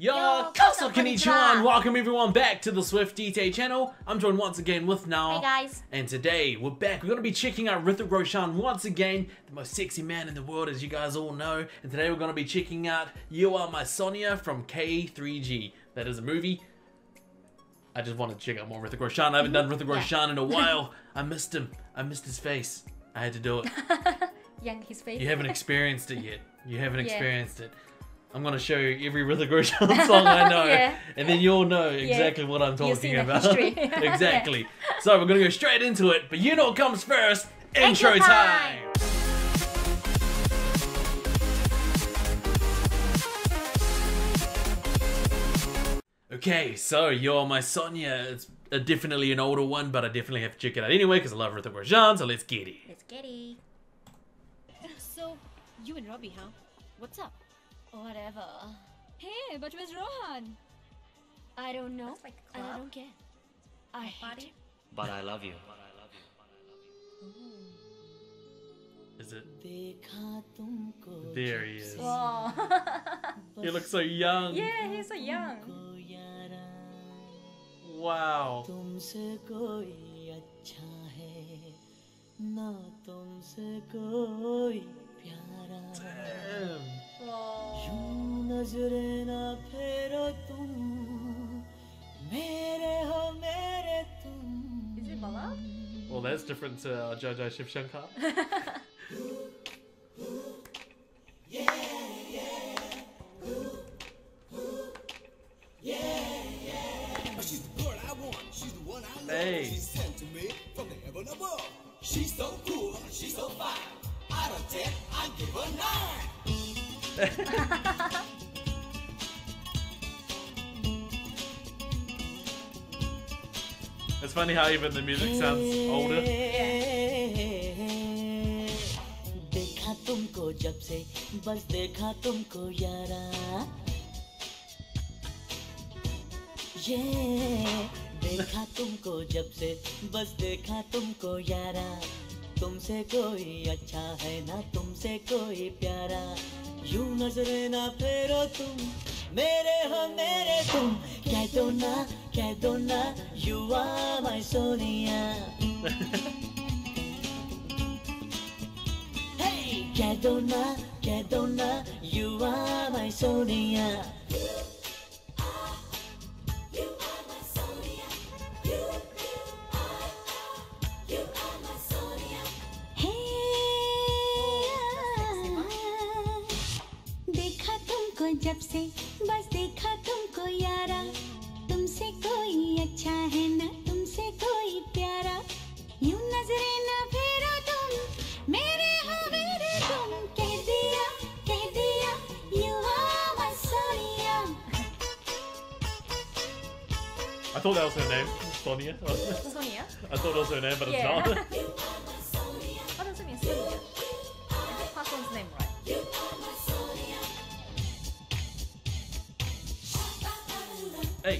Yo, konnichiwa, and welcome everyone back to the Swift DT channel. I'm joined once again with Now. Hey guys. And today we're back. We're going to be checking out Hrithik Roshan once again, the most sexy man in the world, as you guys all know. And today we're going to be checking out You Are My Soniya from K3G. That is a movie. I just wanted to check out more Hrithik Roshan. I haven't done Hrithik Roshan in a while. I missed him. I missed his face. I had to do it. His face. You haven't experienced it yet. You haven't experienced it. I'm going to show you every Hrithik Roshan song I know, and then you'll know exactly what I'm talking about. Exactly. So we're going to go straight into it, but you know what comes first. Intro time! Okay, so You Are My Soniya. It's definitely an older one, but I definitely have to check it out anyway because I love Hrithik Roshan, so let's get it. Let's get it. So, you and Robbie, huh? What's up? Whatever. Hey, but where's Rohan? I don't know. That's like a And I club. don't care. I hate him. But I love you. Is it? There he is. Oh. He looks so young. Yeah, he's so young. Wow. Damn. Is it Bala? Well, that's different to Jaja Shiv Shankar. Hey. She's sent to me from the heaven above. She's so cool, she's so fine. Out of 10, I give her 9. It's funny how even the music sounds older. देखा तुमको जब से बस देखा तुमको यारा देखा तुमको जब से बस देखा तुमको यारा तुमसे कोई अच्छा है ना तुमसे कोई प्यारा यूं नजरे ना फेरो तुम मेरे हो मेरे तुम कह दो ना you are my Soniya hey कह दो ना you are my Soniya जब से बस देखा तुमको यारा तुमसे कोई अच्छा है ना तुमसे कोई प्यारा यूं नजरे ना फेरो तुम मेरे हो मेरे तुम कह दिया you are my Soniya. I thought that was her name, Soniya. Sonia? I thought it was her name, but it's not. What does it mean, Sonia? I think pass one's name right. Hey.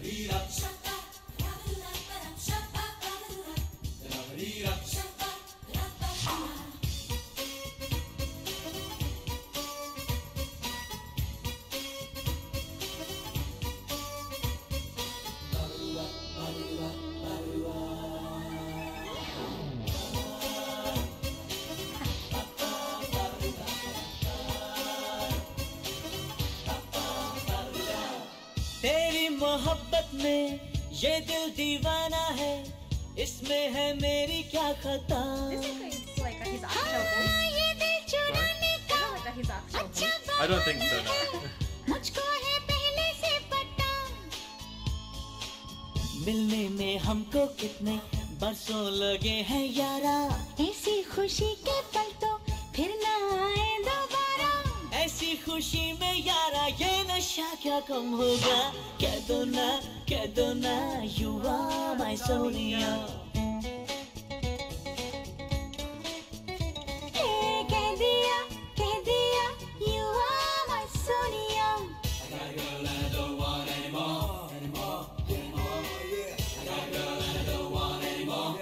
तेरी मोहब्बत में ये दिल दीवाना है इसमें है मेरी क्या खता This is like his actual voice. ये दिल चुराने Is that like his actual voice? I don't think so, no. मुझको है पहले से पता मिलने में हमको कितने बरसों लगे हैं यारा ऐसी खुशी के पल तो फिर ना आए दोबारा ऐसी खुशी में यारा ये नशा क्या कम होगा कह दो ना you are my Soniya कह दिया you are my Soniya. I got a girl I don't want anymore. Yeah. I got a girl I don't want anymore.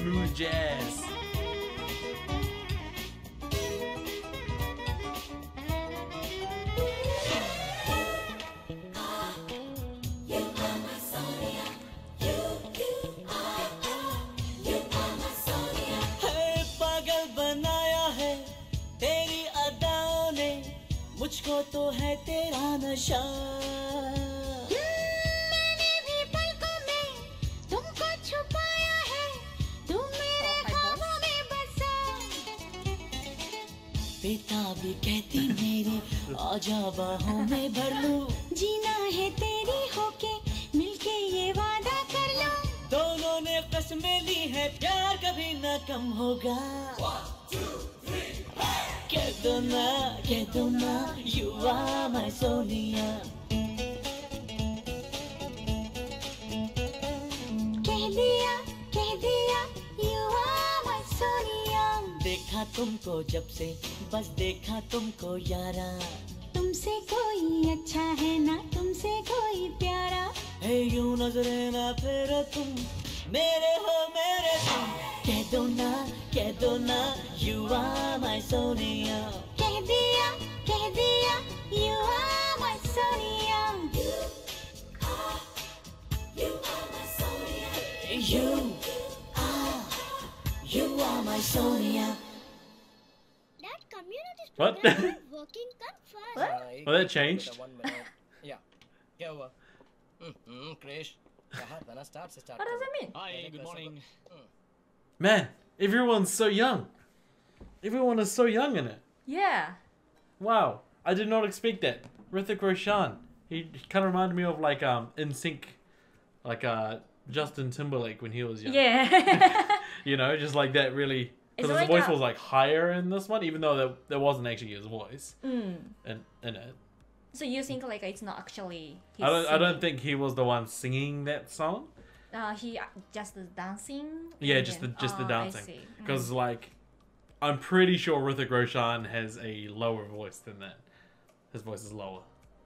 smooth jazz. है पागल बनाया है तेरी अदाओं ने मुझको तो है तेरा नशा मैंने भी पलकों में तुमको छुपाया है तुम मेरे ख्वाबों में बसा बेताबी कहती मेरी आजा बाहों में भर लूं जीना है तेरी होके मिलके ये वादा कर लो दोनों ने कसमें ली है प्यार कभी न कम होगा कह दो ना you are my Sonia कह दिया you are my Sonia देखा तुमको जब से बस देखा तुमको यारा तुमसे कोई अच्छा है ना तुमसे कोई प्यारा है यूं नजरे ना फेरो तुम मेरे हो मेरे तुम कह दो ना you are my Sonia कह दिया you are my Sonia you are my Sonia That community What? program is working confirmed. What? Well, that changed. Yeah. क्या हुआ? Krish. कहा था ना start से start. What does it mean? Hi, good morning. Man, everyone's so young. Everyone is so young in it. Yeah. Wow, I did not expect that. Hrithik Roshan, he kind of reminded me of like NSYNC, like Justin Timberlake when he was young. Yeah. You know, just like that really. Is Because it his like voice a- was like higher in this one, even though there wasn't actually his voice in it. So you think like it's not actually his I don't singing? think he was the one singing that song. He just dancing. Yeah, and just then- the I dancing. see. Because like, I'm pretty sure Hrithik Roshan has a lower voice than that. His voice is lower.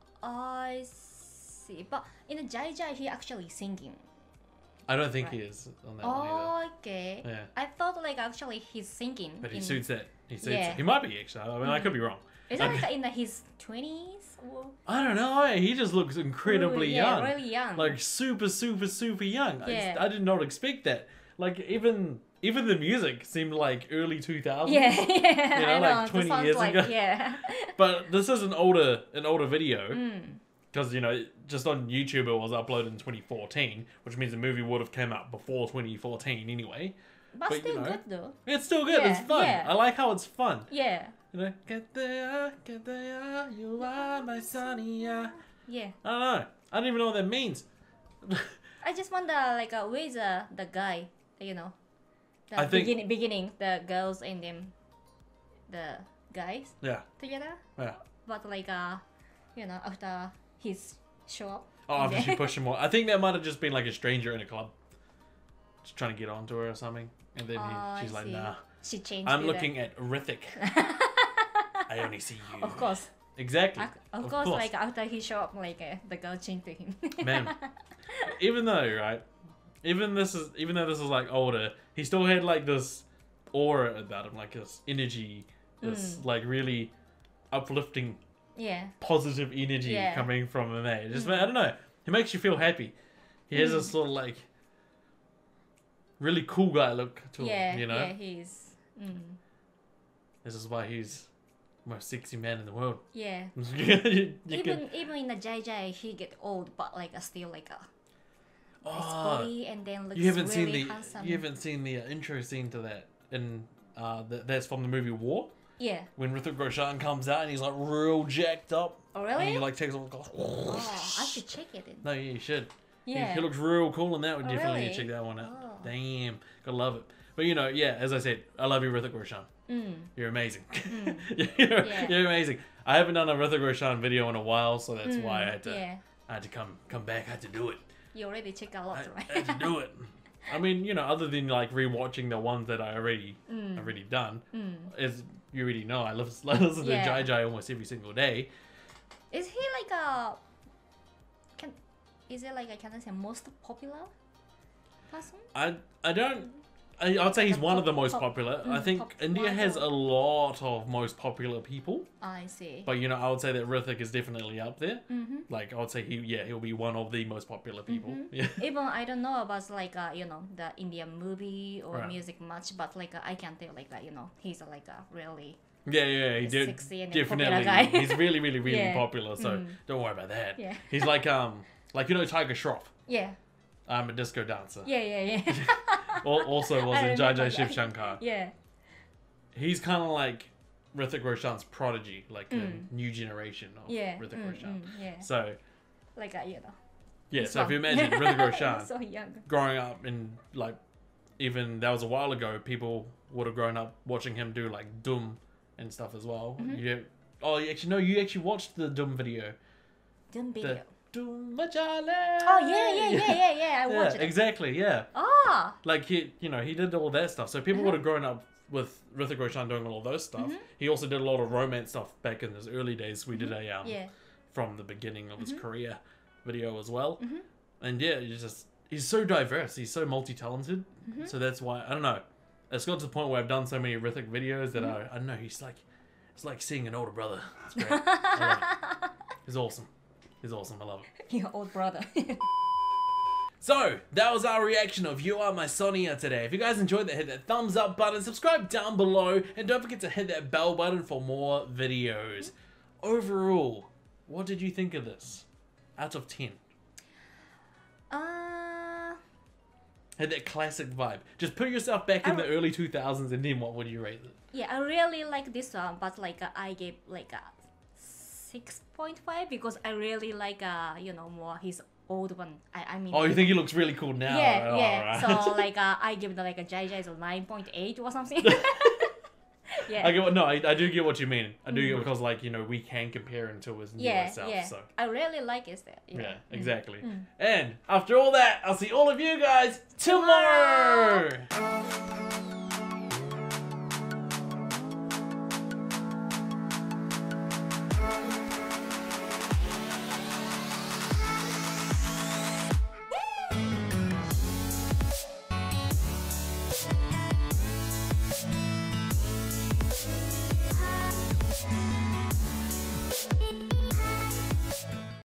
I see. But in the Jai Jai, he actually singing. I don't think Right. he is on that one either. Oh, okay. Yeah. I thought like actually he's singing. But he in- suits that. He suits Yeah. it. He might be actually. I mean, I could be wrong. Is that like in his 20s? Or... I don't know. He just looks incredibly yeah, young. really young. Like super young. Yeah. I did not expect that. Like even the music seemed like early 2000s. yeah, yeah. You know, I like know. 20 the sounds years like, ago. Yeah. But this is an older video. Mm. Because, you know, just on YouTube it was uploaded in 2014, which means the movie would have come out before 2014 anyway. But But, still you know, good though. It's still good. It's Yeah, fun. yeah. I like how it's fun. Yeah. You know, get there, you are my Soniya. Yeah. I don't know. I don't even know what that means. I just wonder like where is the guy, you know? The I think- beginning the girls and them the guys Yeah, together. yeah. But like you know, after his show up. Oh, after she pushed him more. I think that might have just been like a stranger in a club. Just trying to get onto her or something. And then she's I like, see. nah. She changed I'm to looking at Hrithik. I only see you. Of course. Exactly. Of course, like after he show up, like the girl changed to him. Man. Even though, right? Even though this is like older, he still had like this aura about him, like this energy, this like really uplifting, Yeah. positive energy Yeah. coming from him. Eh? Just I don't know. He makes you feel happy. He has this sort of like really cool guy look to Yeah. him. You know. Yeah. He's. This is why he's the most sexy man in the world. Yeah. You can- Even in the Jai Jai, he get old, but like still like a nice Oh, body, and then looks you haven't really seen the handsome. you haven't seen the intro scene to that in that's from the movie War. Yeah. When Hrithik Roshan comes out and he's like real jacked up. Oh And really? he like takes off. Oh, I should check it. In. No, yeah, you should. Yeah. He looks real cool in that. Would Oh, definitely really? check that one out. Oh. Damn, gotta love it. But you know, yeah, as I said, I love you, Hrithik Roshan. You're amazing. Yeah. You're amazing. I haven't done a Hrithik Roshan video in a while, so that's why I had to. Yeah. I had to come back. I had to do it. You already check a lot, I right? had to do it. I mean, you know, other than like rewatching the ones that I already done, as you already know, I listen to Yeah. Jai Jai almost every single day. Is he like a? Is it like a can I say most popular person? I don't I'd say he's one of the most popular. I think top India one has or- a lot of most popular people. I see. But, you know, I would say that Hrithik is definitely up there. Like, I would say he'll be one of the most popular people. Yeah. Even I don't know about like you know, the Indian movie or Right. music much, but like I can tell like you know, he's like a really Yeah, he did. sexy and Definitely. popular guy. He's really, really, really Yeah. popular, so don't worry about that. Yeah. He's like you know, Tiger Shroff. yeah. A disco dancer. Yeah. Also was I in Jai remember Jai Shiv that. Shankar. Yeah. He's kind of like Hrithik Roshan's prodigy, like the new generation of Yeah. Hrithik Roshan. Yeah. So, Like you know. yeah, this so if you one. imagine Hrithik Roshan so young. growing up in, like, even that was a while ago, people would have grown up watching him do, like, Doom and stuff as well. You actually watched the Doom video. Doom video. The Doom Majale! Oh yeah. I watched it. Exactly, yeah. Ah. Like, he did all that stuff. So people would have grown up with Hrithik Roshan doing all of those stuff. He also did a lot of romance stuff back in his early days. We did a Yeah. from the beginning of his career video as well. And yeah, he's so diverse. He's so multi-talented. So that's why, I don't know. It's got to the point where I've done so many Hrithik videos that I don't know, it's like seeing an older brother. It's great. I love it. He's awesome. He's awesome. I love it. Your old brother. So, that was our reaction of You Are My Soniya today. If you guys enjoyed that, hit that thumbs up button, subscribe down below, and don't forget to hit that bell button for more videos. Overall, what did you think of this? Out of 10. Had that classic vibe. Just put yourself back in the early 2000s and then what would you rate it? Yeah, I really like this one, but like I gave like a 6.5 because I really like you know, more his old one. I mean. Oh, you think he looks really cool now? Yeah, Oh, yeah. right. So like I give the like a Jai Jai's a 9.8 or something. Yeah. I do get what you mean. I do get because, like, you know, we can compare him to his newer self. Yeah. So. I really like it. Yeah, exactly. And after all that, I'll see all of you guys tomorrow.